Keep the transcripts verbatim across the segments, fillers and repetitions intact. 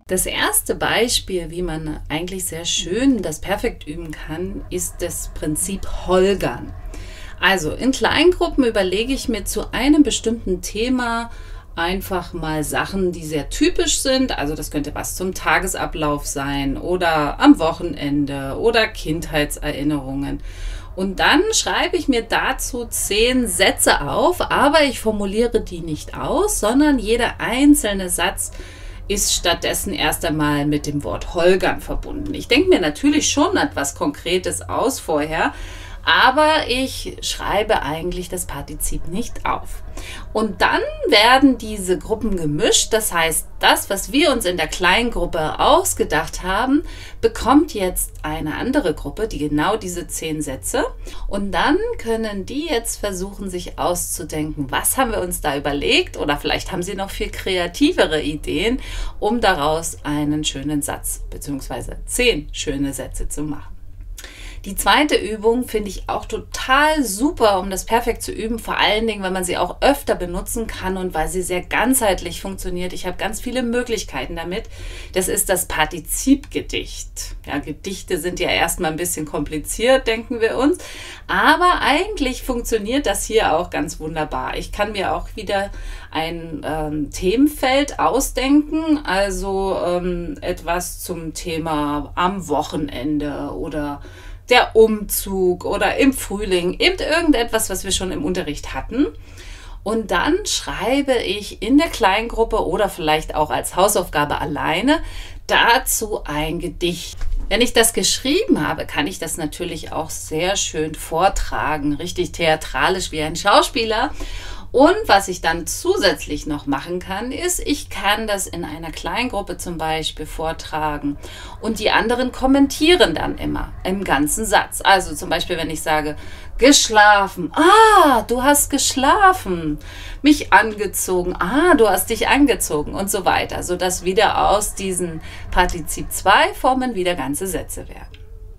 Das erste Beispiel, wie man eigentlich sehr schön das Perfekt üben kann, ist das Prinzip Holgern. Also in Kleingruppen überlege ich mir zu einem bestimmten Thema einfach mal Sachen, die sehr typisch sind. Also das könnte was zum Tagesablauf sein oder am Wochenende oder Kindheitserinnerungen. Und dann schreibe ich mir dazu zehn Sätze auf, aber ich formuliere die nicht aus, sondern jeder einzelne Satz ist stattdessen erst einmal mit dem Wort Holgern verbunden. Ich denke mir natürlich schon etwas Konkretes aus vorher, aber ich schreibe eigentlich das Partizip nicht auf. Und dann werden diese Gruppen gemischt. Das heißt, das, was wir uns in der Kleingruppe ausgedacht haben, bekommt jetzt eine andere Gruppe, die genau diese zehn Sätze. Und dann können die jetzt versuchen, sich auszudenken, was haben wir uns da überlegt, oder vielleicht haben sie noch viel kreativere Ideen, um daraus einen schönen Satz bzw. zehn schöne Sätze zu machen. Die zweite Übung finde ich auch total super, um das perfekt zu üben, vor allen Dingen, weil man sie auch öfter benutzen kann und weil sie sehr ganzheitlich funktioniert. Ich habe ganz viele Möglichkeiten damit. Das ist das Partizipgedicht. Ja, Gedichte sind ja erstmal ein bisschen kompliziert, denken wir uns, aber eigentlich funktioniert das hier auch ganz wunderbar. Ich kann mir auch wieder ein ähm, Themenfeld ausdenken, also ähm, etwas zum Thema am Wochenende oder der Umzug oder im Frühling, eben irgendetwas, was wir schon im Unterricht hatten. Und dann schreibe ich in der Kleingruppe oder vielleicht auch als Hausaufgabe alleine dazu ein Gedicht. Wenn ich das geschrieben habe, kann ich das natürlich auch sehr schön vortragen, richtig theatralisch wie ein Schauspieler. Und was ich dann zusätzlich noch machen kann, ist, ich kann das in einer Kleingruppe zum Beispiel vortragen und die anderen kommentieren dann immer im ganzen Satz. Also zum Beispiel, wenn ich sage, geschlafen, ah, du hast geschlafen, mich angezogen, ah, du hast dich angezogen und so weiter, sodass wieder aus diesen Partizip zwei Formen wieder ganze Sätze werden.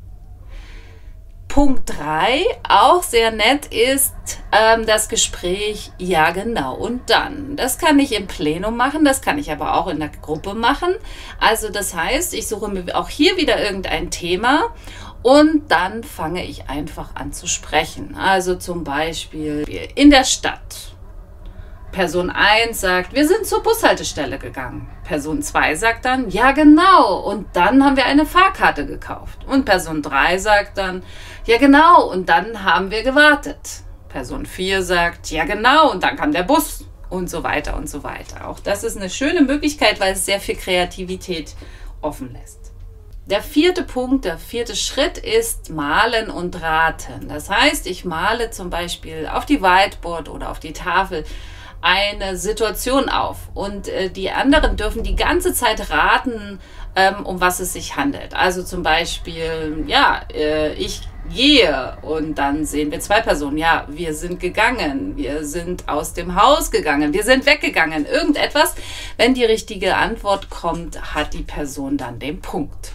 Punkt drei, auch sehr nett, ist ähm, das Gespräch ja genau und dann. Das kann ich im Plenum machen, das kann ich aber auch in der Gruppe machen. Also das heißt, ich suche mir auch hier wieder irgendein Thema und dann fange ich einfach an zu sprechen. Also zum Beispiel in der Stadt. Person eins sagt, wir sind zur Bushaltestelle gegangen. Person zwei sagt dann, ja genau, und dann haben wir eine Fahrkarte gekauft. Und Person drei sagt dann, ja genau, und dann haben wir gewartet. Person vier sagt, ja genau, und dann kam der Bus und so weiter und so weiter. Auch das ist eine schöne Möglichkeit, weil es sehr viel Kreativität offen lässt. Der vierte Punkt, der vierte Schritt ist Malen und Raten. Das heißt, ich male zum Beispiel auf die Whiteboard oder auf die Tafel eine Situation auf und äh, die anderen dürfen die ganze Zeit raten, ähm, um was es sich handelt. Also zum Beispiel, ja, äh, ich gehe und dann sehen wir zwei Personen. Ja, wir sind gegangen, wir sind aus dem Haus gegangen, wir sind weggegangen. Irgendetwas, wenn die richtige Antwort kommt, hat die Person dann den Punkt.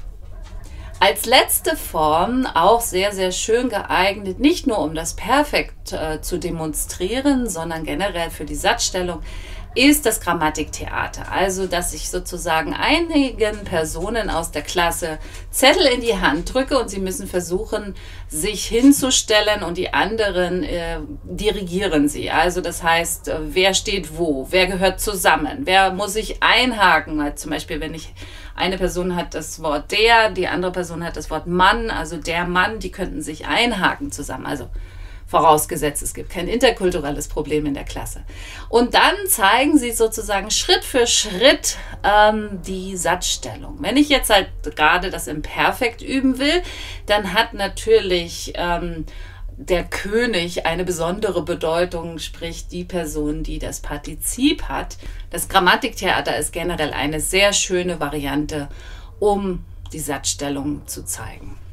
Als letzte Form auch sehr, sehr schön geeignet, nicht nur um das Perfekt äh, zu demonstrieren, sondern generell für die Satzstellung, ist das Grammatiktheater. Also, dass ich sozusagen einigen Personen aus der Klasse Zettel in die Hand drücke und sie müssen versuchen, sich hinzustellen und die anderen äh, dirigieren sie. Also, das heißt, äh, wer steht wo, wer gehört zusammen, wer muss sich einhaken. Also zum Beispiel, wenn ich eine Person hat das Wort der, die andere Person hat das Wort Mann, also der Mann, die könnten sich einhaken zusammen. Also vorausgesetzt, es gibt kein interkulturelles Problem in der Klasse. Und dann zeigen sie sozusagen Schritt für Schritt ähm, die Satzstellung. Wenn ich jetzt halt gerade das im Perfekt üben will, dann hat natürlich ähm, der König eine besondere Bedeutung, sprich die Person, die das Partizip hat. Das Grammatiktheater ist generell eine sehr schöne Variante, um die Satzstellung zu zeigen.